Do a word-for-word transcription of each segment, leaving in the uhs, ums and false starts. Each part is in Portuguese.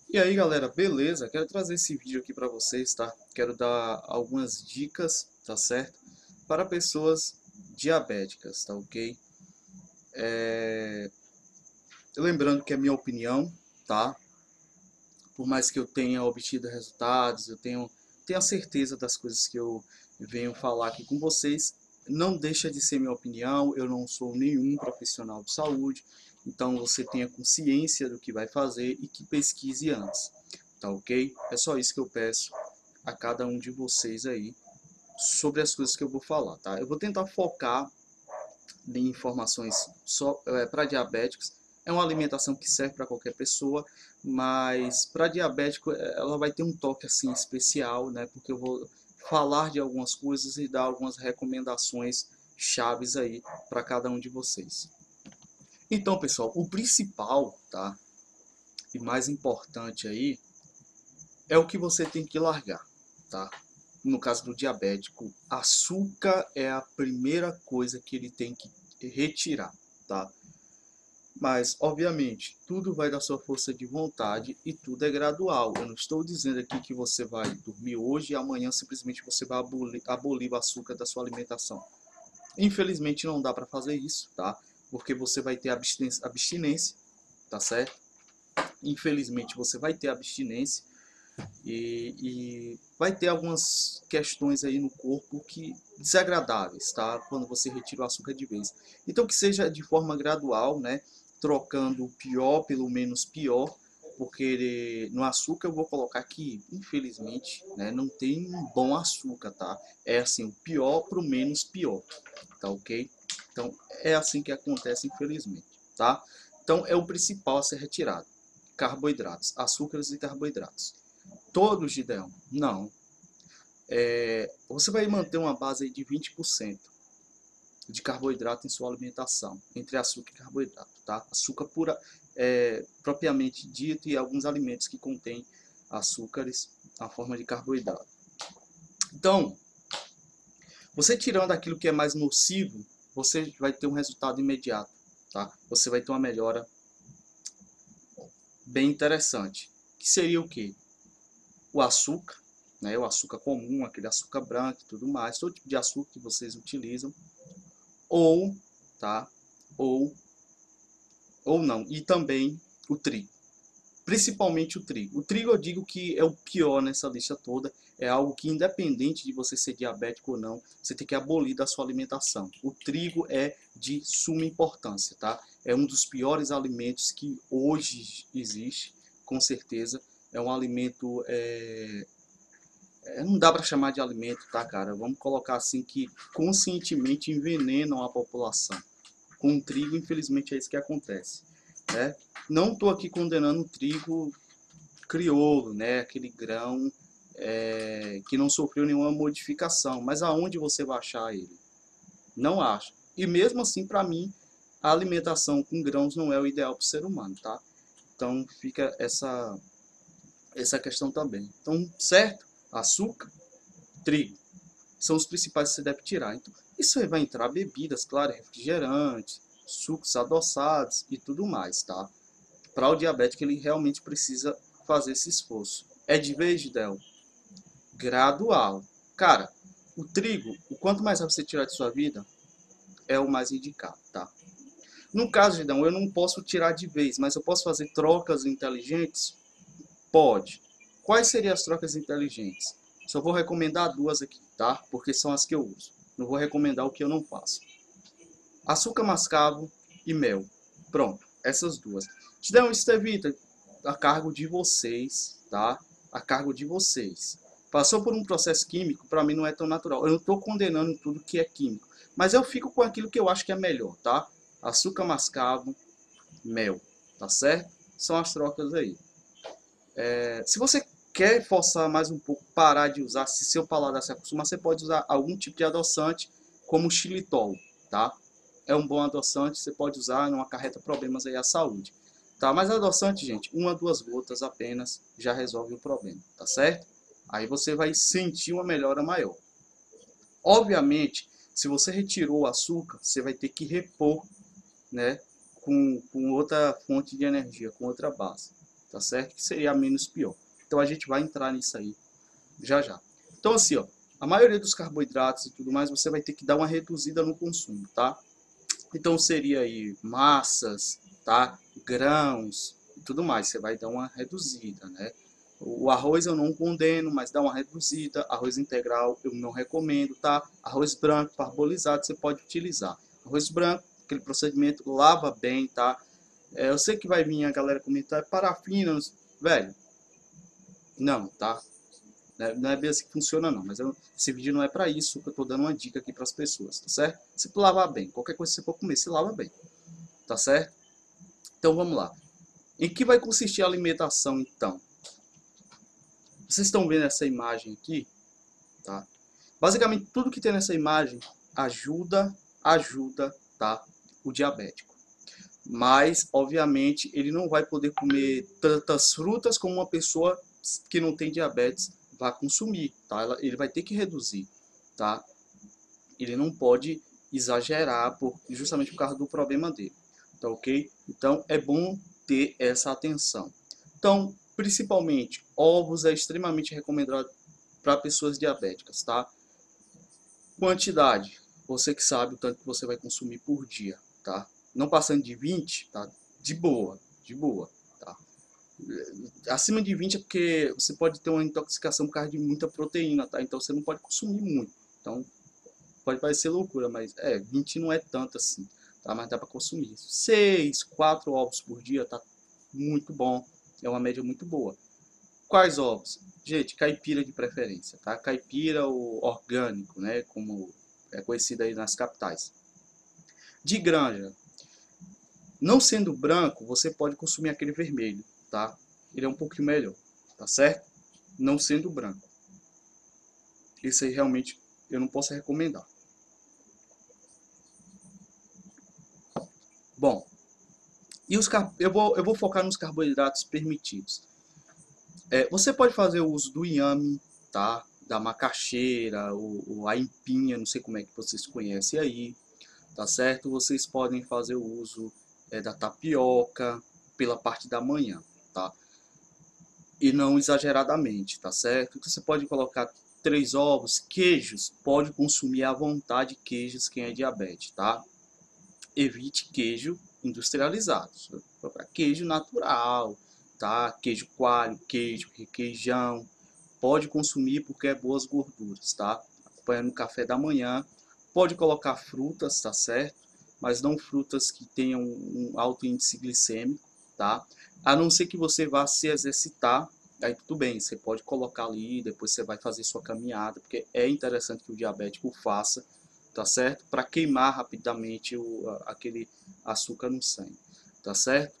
E aí galera, beleza? Quero trazer esse vídeo aqui para vocês, tá? Quero dar algumas dicas, tá certo? Para pessoas diabéticas, tá ok? É... Lembrando que é minha opinião, tá? Por mais que eu tenha obtido resultados, eu tenho, tenho a certeza das coisas que eu venho falar aqui com vocês, não deixa de ser minha opinião, eu não sou nenhum profissional de saúde, então você tenha consciência do que vai fazer e que pesquise antes, tá ok? É só isso que eu peço a cada um de vocês aí sobre as coisas que eu vou falar, tá? Eu vou tentar focar em informações só é, para diabéticos. É uma alimentação que serve para qualquer pessoa, mas para diabético ela vai ter um toque assim especial, né? Porque eu vou falar de algumas coisas e dar algumas recomendações chaves aí para cada um de vocês. Então, pessoal, o principal, tá? E mais importante aí é o que você tem que largar, tá? No caso do diabético, açúcar é a primeira coisa que ele tem que retirar, tá? Mas, obviamente, tudo vai da sua força de vontade e tudo é gradual. Eu não estou dizendo aqui que você vai dormir hoje e amanhã simplesmente você vai abolir, abolir o açúcar da sua alimentação. Infelizmente não dá para fazer isso, tá? Porque você vai ter abstinência, abstinência, tá certo? Infelizmente você vai ter abstinência e, e vai ter algumas questões aí no corpo que desagradáveis, tá? Quando você retira o açúcar de vez. Então que seja de forma gradual, né? Trocando o pior pelo menos pior, porque no açúcar eu vou colocar aqui, infelizmente, né? Não tem um bom açúcar, tá? É assim, o pior pro menos pior, tá ok? Então é assim que acontece, infelizmente, tá? Então é o principal a ser retirado: carboidratos, açúcares e carboidratos. Todos, Gideão? Não. É, você vai manter uma base aí de vinte por cento de carboidrato em sua alimentação, entre açúcar e carboidrato, tá? Açúcar pura, é, propriamente dito, e alguns alimentos que contêm açúcares na forma de carboidrato. Então, você tirando aquilo que é mais nocivo, você vai ter um resultado imediato, tá? Você vai ter uma melhora bem interessante. Que seria o quê? O açúcar, né, o açúcar comum, aquele açúcar branco e tudo mais, todo tipo de açúcar que vocês utilizam, ou, tá, ou, ou não, e também o trigo, principalmente o trigo. O trigo eu digo que é o pior nessa lista toda, é algo que independente de você ser diabético ou não, você tem que abolir da sua alimentação. O trigo é de suma importância, tá? É um dos piores alimentos que hoje existe, com certeza. É um alimento é, não dá para chamar de alimento, tá, cara? Vamos colocar assim que conscientemente envenenam a população. Com o trigo, infelizmente, é isso que acontece, né? Não estou aqui condenando o trigo crioulo, né? Aquele grão é, que não sofreu nenhuma modificação. Mas aonde você vai achar ele? Não acha. E mesmo assim, para mim, a alimentação com grãos não é o ideal para o ser humano, tá? Então fica essa, essa questão também. Então, certo? Açúcar, trigo são os principais que você deve tirar. Então, isso aí vai entrar bebidas, claro, refrigerantes, sucos adoçados e tudo mais, tá? Para o diabético, ele realmente precisa fazer esse esforço. É de vez, Del? Gradual. Cara, o trigo, o quanto mais você tirar de sua vida, é o mais indicado, tá? No caso, Gidão, eu não posso tirar de vez, mas eu posso fazer trocas inteligentes? Pode. Quais seriam as trocas inteligentes? Só vou recomendar duas aqui, tá? Porque são as que eu uso. Não vou recomendar o que eu não faço. Açúcar mascavo e mel. Pronto, essas duas. Te dão isso evita a cargo de vocês, tá? A cargo de vocês. Passou por um processo químico, para mim não é tão natural. Eu não estou condenando tudo que é químico, mas eu fico com aquilo que eu acho que é melhor, tá? Açúcar mascavo, mel, tá certo? São as trocas aí. É, se você quer forçar mais um pouco, parar de usar, se seu paladar se acostuma, você pode usar algum tipo de adoçante, como o xilitol, tá? É um bom adoçante, você pode usar, não acarreta problemas aí à saúde. Tá? Mas adoçante, gente, uma, duas gotas apenas já resolve o problema, tá certo? Aí você vai sentir uma melhora maior. Obviamente, se você retirou o açúcar, você vai ter que repor, né, com, com outra fonte de energia, com outra base. tá certo? Que seria a menos pior. Então a gente vai entrar nisso aí já já. Então assim, ó, a maioria dos carboidratos e tudo mais, você vai ter que dar uma reduzida no consumo, tá? Então seria aí massas, tá? Grãos e tudo mais, você vai dar uma reduzida, né? O arroz eu não condeno, mas dá uma reduzida. Arroz integral eu não recomendo, tá? Arroz branco, parbolizado, você pode utilizar. Arroz branco, aquele procedimento, lava bem, tá? É, eu sei que vai vir a galera comentar, parafina, velho, não, tá? Não é bem assim que funciona não, mas eu, esse vídeo não é para isso, que eu tô dando uma dica aqui para as pessoas, tá certo? Se tu lavar bem, qualquer coisa que você for comer, se lava bem, tá certo? Então vamos lá. Em que vai consistir a alimentação então? Vocês estão vendo essa imagem aqui, tá? Basicamente tudo que tem nessa imagem ajuda, ajuda, tá? O diabético. Mas, obviamente, ele não vai poder comer tantas frutas como uma pessoa que não tem diabetes vai consumir, tá? Ele vai ter que reduzir, tá? Ele não pode exagerar por, justamente por causa do problema dele, tá ok? Então, é bom ter essa atenção. Então, principalmente, ovos é extremamente recomendado para pessoas diabéticas, tá? Quantidade, você que sabe o tanto que você vai consumir por dia, tá? Não passando de vinte, tá? De boa, de boa, tá? Acima de vinte é porque você pode ter uma intoxicação por causa de muita proteína, tá? Então você não pode consumir muito. Então pode parecer loucura, mas é, vinte não é tanto assim, tá? Mas dá para consumir. seis, quatro ovos por dia tá muito bom, é uma média muito boa. Quais ovos? Gente, caipira de preferência, tá? Caipira ou orgânico, né? Como é conhecido aí nas capitais. De granja, não sendo branco, você pode consumir aquele vermelho, tá? Ele é um pouquinho melhor, tá certo? Não sendo branco. Esse aí realmente eu não posso recomendar. Bom, e os eu vou, eu vou focar nos carboidratos permitidos. É, você pode fazer o uso do inhame, tá? Da macaxeira, ou, ou a empinha, não sei como é que vocês conhecem aí, tá certo? Vocês podem fazer o uso é, da tapioca pela parte da manhã, tá? E não exageradamente, tá certo? Então, você pode colocar três ovos, queijos, pode consumir à vontade queijos quem é diabetes, tá? Evite queijo industrializado, queijo natural, tá? Queijo coalho, queijo, requeijão, pode consumir porque é boas gorduras, tá? Acompanha no café da manhã, pode colocar frutas, tá certo? Mas não frutas que tenham um alto índice glicêmico, tá? A não ser que você vá se exercitar, aí tudo bem, você pode colocar ali, depois você vai fazer sua caminhada, porque é interessante que o diabético faça, tá certo? Para queimar rapidamente o, aquele açúcar no sangue, tá certo?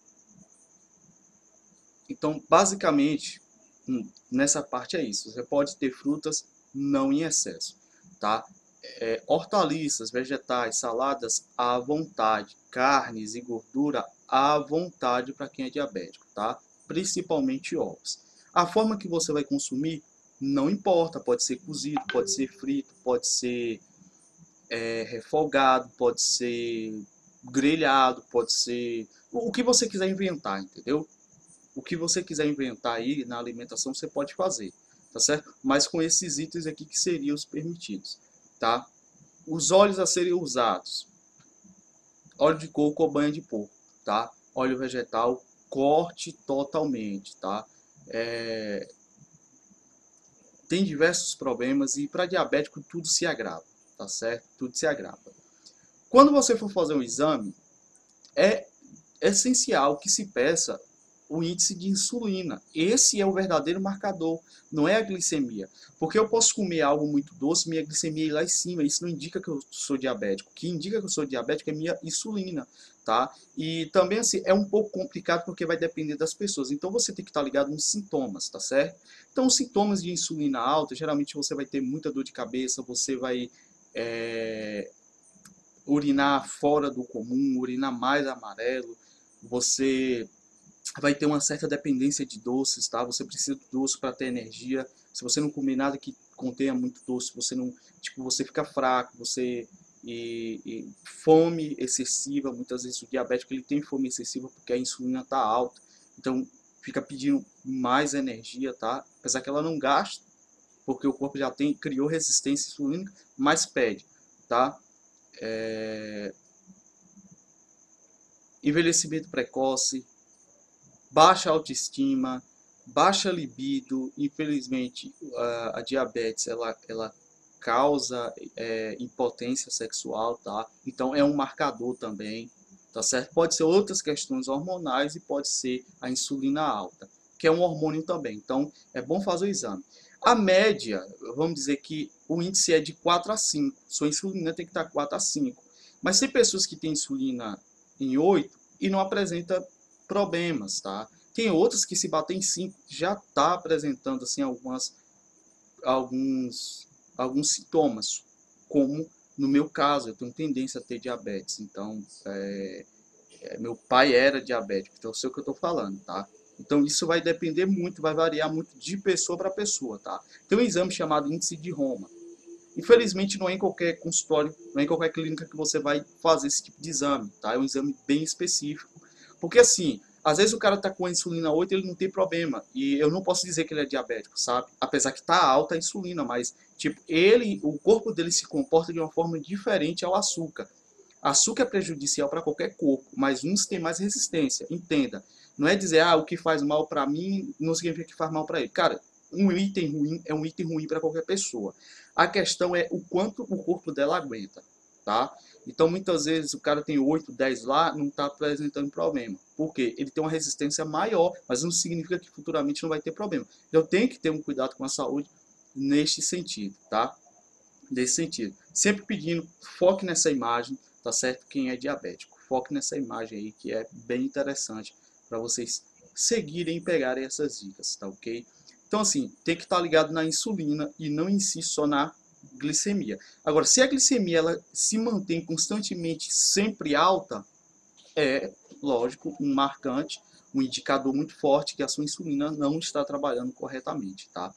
Então, basicamente, nessa parte é isso. Você pode ter frutas não em excesso, tá? É, hortaliças, vegetais, saladas à vontade, carnes e gordura à vontade para quem é diabético, tá? Principalmente ovos. A forma que você vai consumir não importa, pode ser cozido, pode ser frito, pode ser é, refogado, pode ser grelhado, pode ser o que você quiser inventar, entendeu? O que você quiser inventar aí na alimentação você pode fazer, tá certo? Mas com esses itens aqui que seriam os permitidos, tá? Os óleos a serem usados: óleo de coco ou banha de porco, tá? Óleo vegetal, corte totalmente, tá? É... Tem diversos problemas e para diabético tudo se agrava, tá certo? Tudo se agrava. Quando você for fazer um exame, é essencial que se peça o índice de insulina. Esse é o verdadeiro marcador, não é a glicemia. Porque eu posso comer algo muito doce, minha glicemia ir lá em cima, isso não indica que eu sou diabético. O que indica que eu sou diabético é minha insulina, tá? E também assim, é um pouco complicado porque vai depender das pessoas. Então você tem que estar ligado nos sintomas, tá certo? Então os sintomas de insulina alta, geralmente você vai ter muita dor de cabeça, você vai é, urinar fora do comum, urinar mais amarelo, você vai ter uma certa dependência de doces, tá? Você precisa de doce para ter energia. Se você não comer nada que contenha muito doce, você não, tipo, você fica fraco, você e, e fome excessiva. Muitas vezes o diabético ele tem fome excessiva porque a insulina está alta. Então fica pedindo mais energia, tá? Apesar que ela não gasta, porque o corpo já tem, criou resistência insulínica, mas pede, tá? É... Envelhecimento precoce, baixa autoestima, baixa libido, infelizmente a, a diabetes ela, ela causa é, impotência sexual, tá? Então é um marcador também, tá certo? Pode ser outras questões hormonais e pode ser a insulina alta, que é um hormônio também. Então é bom fazer o exame. A média, vamos dizer que o índice é de quatro a cinco. Sua insulina tem que estar quatro a cinco. Mas tem pessoas que têm insulina em oito e não apresenta problemas, tá? Tem outras que se batem em cinco já está apresentando assim algumas alguns alguns sintomas, como no meu caso, eu tenho tendência a ter diabetes. Então, é, é, meu pai era diabético, então eu sei o que eu estou falando, tá? Então isso vai depender muito, vai variar muito de pessoa para pessoa, tá? Tem um exame chamado índice de Roma. Infelizmente não é em qualquer consultório, não é em qualquer clínica que você vai fazer esse tipo de exame, tá? É um exame bem específico. Porque assim, às vezes o cara tá com a insulina oito e ele não tem problema. E eu não posso dizer que ele é diabético, sabe? Apesar que tá alta a insulina, mas tipo, ele, o corpo dele se comporta de uma forma diferente ao açúcar. Açúcar é prejudicial para qualquer corpo, mas uns têm mais resistência. Entenda. Não é dizer, ah, o que faz mal para mim não significa que faz mal para ele. Cara, um item ruim é um item ruim para qualquer pessoa. A questão é o quanto o corpo dela aguenta, tá? Então, muitas vezes, o cara tem oito, dez lá, não está apresentando problema. Por quê? Ele tem uma resistência maior, mas não significa que futuramente não vai ter problema. Então, tem que ter um cuidado com a saúde neste sentido, tá? Nesse sentido. Sempre pedindo, foque nessa imagem, tá certo? Quem é diabético. Foque nessa imagem aí, que é bem interessante para vocês seguirem e pegarem essas dicas, tá ok? Então, assim, tem que estar ligado na insulina e não em si só na glicemia. Agora, se a glicemia ela se mantém constantemente sempre alta, é, lógico, um marcante, um indicador muito forte que a sua insulina não está trabalhando corretamente, tá?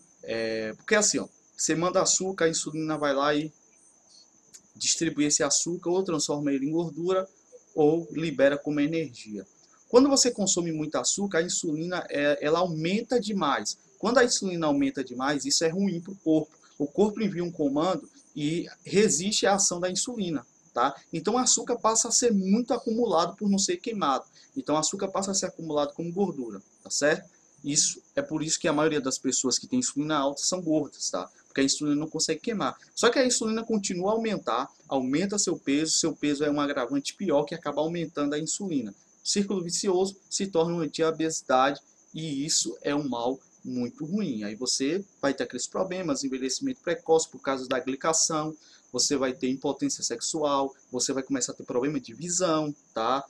É, porque assim, ó, você manda açúcar, a insulina vai lá e distribui esse açúcar, ou transforma ele em gordura, ou libera como energia. Quando você consome muito açúcar, a insulina é, ela aumenta demais. Quando a insulina aumenta demais, isso é ruim para o corpo. O corpo envia um comando e resiste à ação da insulina, tá? Então o açúcar passa a ser muito acumulado por não ser queimado. Então o açúcar passa a ser acumulado como gordura, tá certo? Isso é por isso que a maioria das pessoas que têm insulina alta são gordas, tá? Porque a insulina não consegue queimar. Só que a insulina continua a aumentar, aumenta seu peso, seu peso é um agravante pior que acaba aumentando a insulina. Círculo vicioso se torna uma diabetes e isso é um mal muito ruim. Aí você vai ter aqueles problemas, envelhecimento precoce por causa da glicação, você vai ter impotência sexual, você vai começar a ter problema de visão, tá?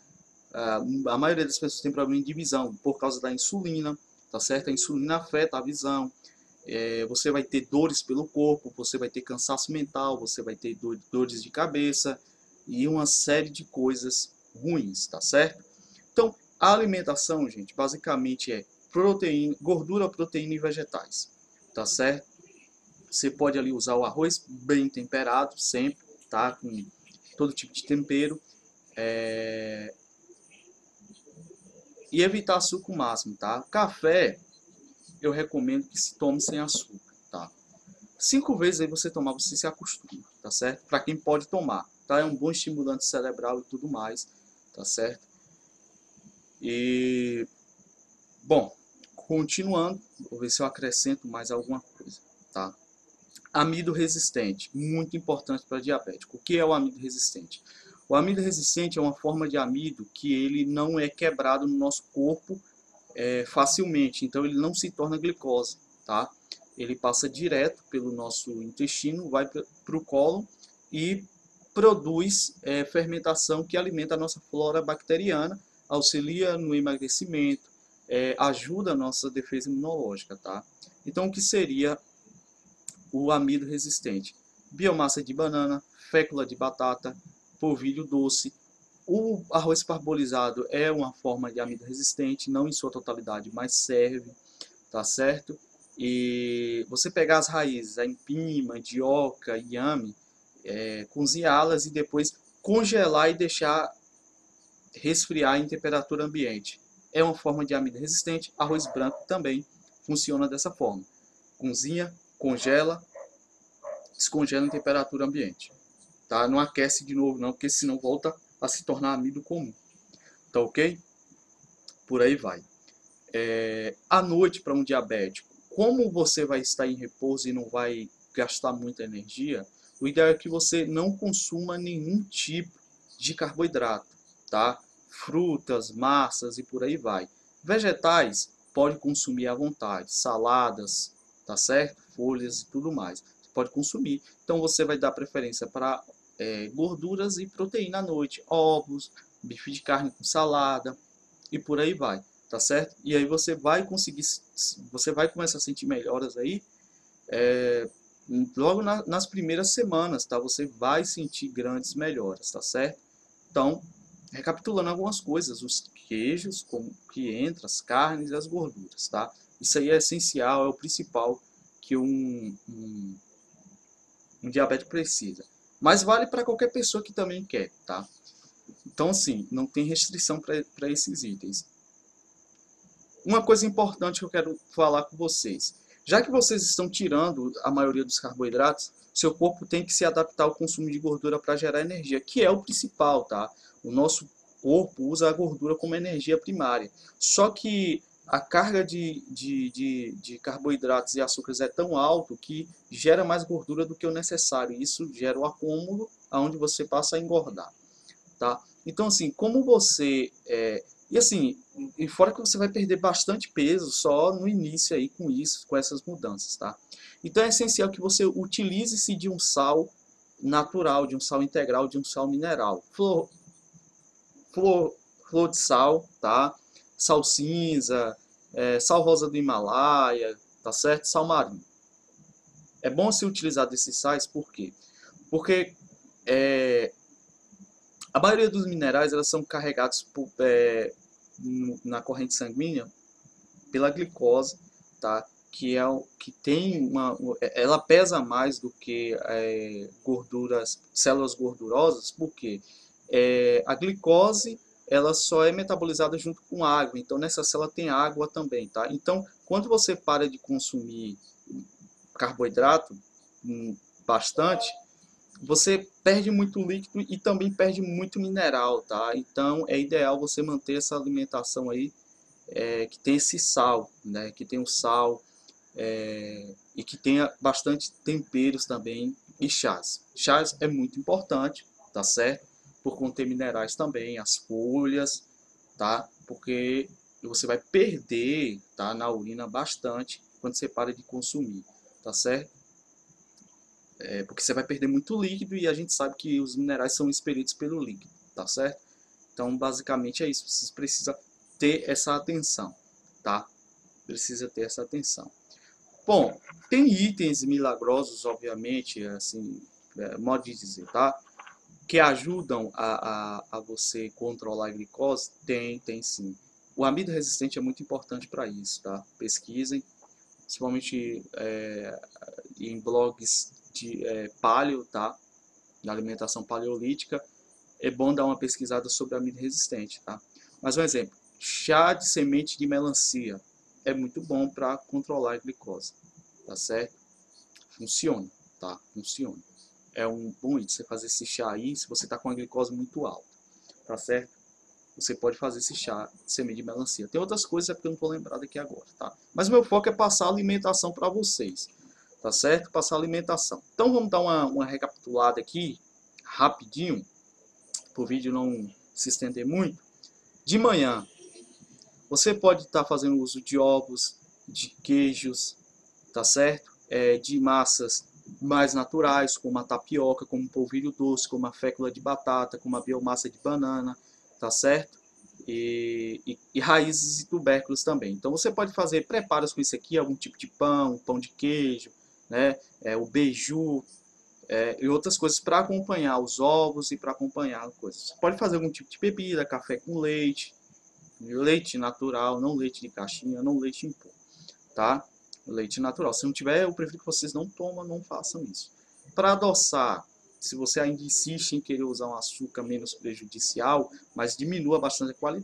A maioria das pessoas tem problema de visão por causa da insulina, tá certo? A insulina afeta a visão. É, você vai ter dores pelo corpo, você vai ter cansaço mental, você vai ter dores de cabeça e uma série de coisas ruins, tá certo? Então, a alimentação, gente, basicamente é proteína, gordura, proteína e vegetais, tá certo? Você pode ali usar o arroz bem temperado, sempre, tá? Com todo tipo de tempero. É... E evitar açúcar o máximo, tá? Café, eu recomendo que se tome sem açúcar, tá? Cinco vezes aí você tomar, você se acostuma, tá certo? Para quem pode tomar, tá? É um bom estimulante cerebral e tudo mais, tá certo? E, bom, continuando, vou ver se eu acrescento mais alguma coisa, tá? Amido resistente, muito importante para diabético. O que é o amido resistente? O amido resistente é uma forma de amido que ele não é quebrado no nosso corpo é, facilmente, então ele não se torna glicose, tá? Ele passa direto pelo nosso intestino, vai para o cólon e produz é, fermentação que alimenta a nossa flora bacteriana, auxilia no emagrecimento, é, ajuda a nossa defesa imunológica, tá? Então, o que seria o amido resistente? Biomassa de banana, fécula de batata, polvilho doce. O arroz parbolizado é uma forma de amido resistente, não em sua totalidade, mas serve, tá certo? E você pegar as raízes, a empim, mandioca, inhame, é, cozinhá-las e depois congelar e deixar resfriar em temperatura ambiente. é uma forma de amido resistente. Arroz branco também funciona dessa forma. Cozinha, congela, descongela em temperatura ambiente. Tá? Não aquece de novo não, porque senão volta a se tornar amido comum. Tá ok? Por aí vai. É, à noite, para um diabético, como você vai estar em repouso e não vai gastar muita energia, o ideal é que você não consuma nenhum tipo de carboidrato, tá? Frutas, massas e por aí vai. Vegetais, pode consumir à vontade, saladas, tá certo? Folhas e tudo mais. Você pode consumir. Então você vai dar preferência para é, gorduras e proteína à noite, ovos, bife de carne com salada e por aí vai. Tá certo? E aí você vai conseguir, você vai começar a sentir melhoras aí, é, logo na, nas primeiras semanas, tá? Você vai sentir grandes melhoras, tá certo? Então, recapitulando algumas coisas, os queijos, como que entra, as carnes e as gorduras, tá? Isso aí é essencial, é o principal que um, um, um diabético precisa. Mas vale para qualquer pessoa que também quer, tá? Então, assim, não tem restrição para esses itens. Uma coisa importante que eu quero falar com vocês. Já que vocês estão tirando a maioria dos carboidratos, seu corpo tem que se adaptar ao consumo de gordura para gerar energia, que é o principal, tá? O nosso corpo usa a gordura como energia primária. Só que a carga de, de, de, de carboidratos e açúcares é tão alto que gera mais gordura do que o necessário. Isso gera o acúmulo, onde você passa a engordar, tá? Então, assim, como você... É, e assim, e fora que você vai perder bastante peso só no início aí com isso, com essas mudanças, tá? Então é essencial que você utilize-se de um sal natural, de um sal integral, de um sal mineral. Flor, flor, flor de sal, tá? Sal cinza, é, sal rosa do Himalaia, tá certo? Sal marinho. É bom se utilizar desses sais, por quê? Porque é, a maioria dos minerais elas são carregados por, é, na corrente sanguínea pela glicose, tá? Que é o que tem uma, ela pesa mais do que é, gorduras, células gordurosas, porque é, a glicose ela só é metabolizada junto com água, então nessa célula tem água também, tá? Então quando você para de consumir carboidrato bastante, você perde muito líquido e também perde muito mineral, tá? Então é ideal você manter essa alimentação aí é, que tem esse sal, né? Que tem o sal é, e que tenha bastante temperos também e chás. Chás é muito importante, tá certo? Por conter minerais também, as folhas, tá? Porque você vai perder, tá, na urina bastante quando você para de consumir, tá certo? É, porque você vai perder muito líquido e a gente sabe que os minerais são expelidos pelo líquido, tá certo? Então, basicamente é isso. Você precisa ter essa atenção, tá? Precisa ter essa atenção. Bom, tem itens milagrosos, obviamente, assim, é, modo de dizer, tá? Que ajudam a, a, a você controlar a glicose? Tem, tem sim. O amido resistente é muito importante para isso, tá? Pesquisem, principalmente é, em blogs de é, paleo, tá? Da alimentação paleolítica. É bom dar uma pesquisada sobre amido resistente, tá? Mas um exemplo, chá de semente de melancia é muito bom para controlar a glicose, tá certo? Funciona, tá? Funciona. É um bom item você fazer esse chá aí se você está com a glicose muito alta, tá certo? Você pode fazer esse chá de semente de melancia. Tem outras coisas é porque eu não estou lembrado aqui agora, tá? Mas o meu foco é passar alimentação para vocês, tá certo? Passar alimentação. Então vamos dar uma, uma recapitulada aqui, rapidinho, para o vídeo não se estender muito. De manhã, você pode estar fazendo uso de ovos, de queijos, tá certo? É, de massas mais naturais, como a tapioca, como o polvilho doce, como a fécula de batata, como a biomassa de banana, tá certo? E, e, e raízes e tubérculos também. Então você pode fazer preparos com isso aqui, algum tipo de pão, pão de queijo, né? É, o beiju, é, e outras coisas para acompanhar os ovos e para acompanhar coisas. Você pode fazer algum tipo de bebida, café com leite, leite natural, não leite de caixinha, não leite em pó, tá? Leite natural. Se não tiver, eu prefiro que vocês não tomem, não façam isso. Para adoçar, se você ainda insiste em querer usar um açúcar menos prejudicial, mas diminua bastante a qualidade.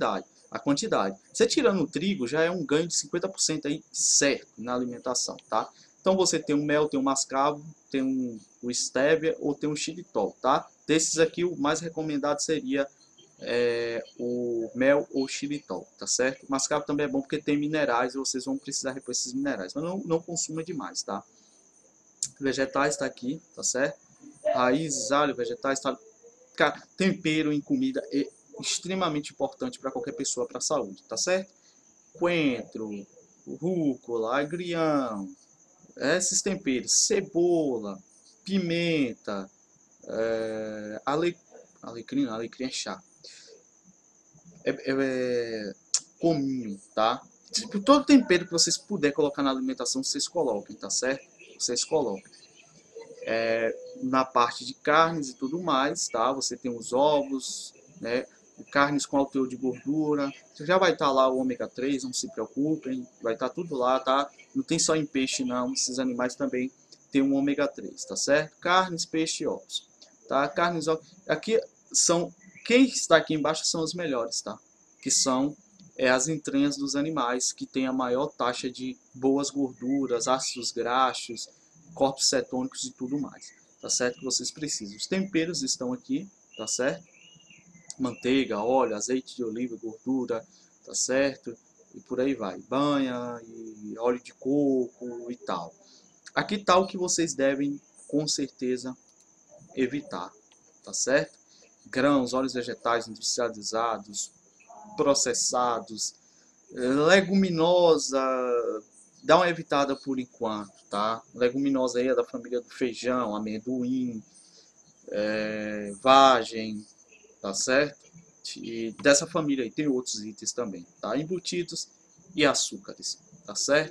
a quantidade. Você tirando o trigo, já é um ganho de cinquenta por cento aí certo na alimentação, tá? Então você tem o mel, tem o mascavo, tem um, o stevia ou tem o xilitol, tá? Desses aqui, o mais recomendado seria é, o mel ou xilitol, tá certo? O mascavo também é bom porque tem minerais e vocês vão precisar repor esses minerais, mas não, não consuma demais, tá? Vegetais tá aqui, tá certo? Raízes, alho, vegetais, tá... Cara, tempero em comida é extremamente importante para qualquer pessoa para a saúde, tá certo? Coentro, rúcula, agrião, esses temperos, cebola, pimenta, é, ale, alecrim, alecrim é chá, é, é, é, cominho, tá? Tipo, todo tempero que vocês puderem colocar na alimentação, vocês coloquem, tá certo? Vocês coloquem. É, na parte de carnes e tudo mais, tá? Você tem os ovos, né? Carnes com alto teor de gordura. Já vai estar lá o ômega três, não se preocupem, vai estar tudo lá, tá? Não tem só em peixe não, esses animais também tem um ômega três, tá certo? Carnes, peixe e ovos, tá? Carnes, ovos. Aqui são, quem está aqui embaixo são os melhores, tá? Que são é, as entranhas dos animais, que tem a maior taxa de boas gorduras, ácidos graxos, corpos cetônicos e tudo mais, tá certo? Que vocês precisam. Os temperos estão aqui, tá certo? Manteiga, óleo, azeite de oliva, gordura, tá certo? E por aí vai. Banha, e óleo de coco e tal. Aqui tá o que vocês devem, com certeza, evitar, tá certo? Grãos, óleos vegetais industrializados, processados, leguminosa, dá uma evitada por enquanto, tá? Leguminosa aí é da família do feijão, amendoim, é, vagem, tá certo? E dessa família aí tem outros itens também, tá? Embutidos e açúcares, tá certo?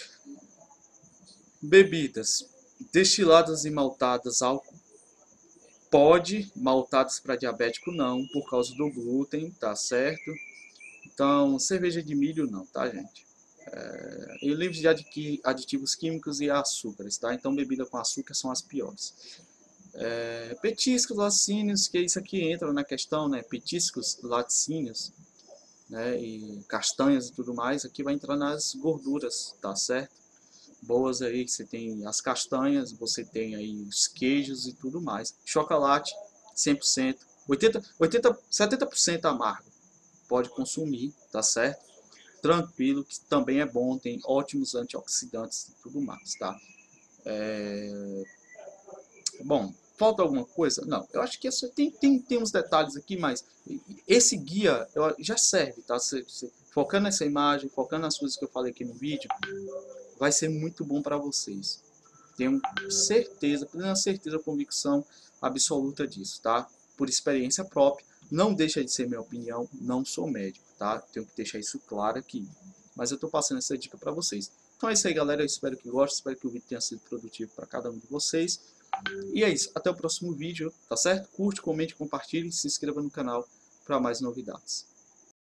Bebidas destiladas e maltadas, álcool pode, maltadas para diabético não, por causa do glúten, tá certo? Então, cerveja de milho não, tá, gente? É, e livres de aditivos químicos e açúcares, tá? Então, bebida com açúcar são as piores. É, petiscos, laticínios, que isso aqui entra na questão, né? Petiscos, laticínios, né? E castanhas e tudo mais, aqui vai entrar nas gorduras, tá certo? Boas aí, você tem as castanhas, você tem aí os queijos e tudo mais. Chocolate, cem por cento, oitenta, oitenta, setenta por cento amargo. Pode consumir, tá certo? Tranquilo, que também é bom, tem ótimos antioxidantes e tudo mais, tá? É... Bom, falta alguma coisa? Não, eu acho que essa, tem, tem, tem uns detalhes aqui, mas esse guia eu, já serve, tá? Você, você, focando nessa imagem, focando nas coisas que eu falei aqui no vídeo, vai ser muito bom para vocês. Tenho certeza, plena certeza, convicção absoluta disso, tá? Por experiência própria, não deixa de ser minha opinião, não sou médico, tá? Tenho que deixar isso claro aqui. Mas eu estou passando essa dica para vocês. Então é isso aí, galera. Eu espero que gostem, espero que o vídeo tenha sido produtivo para cada um de vocês. E é isso, até o próximo vídeo, tá certo? Curte, comente, compartilhe e se inscreva no canal para mais novidades.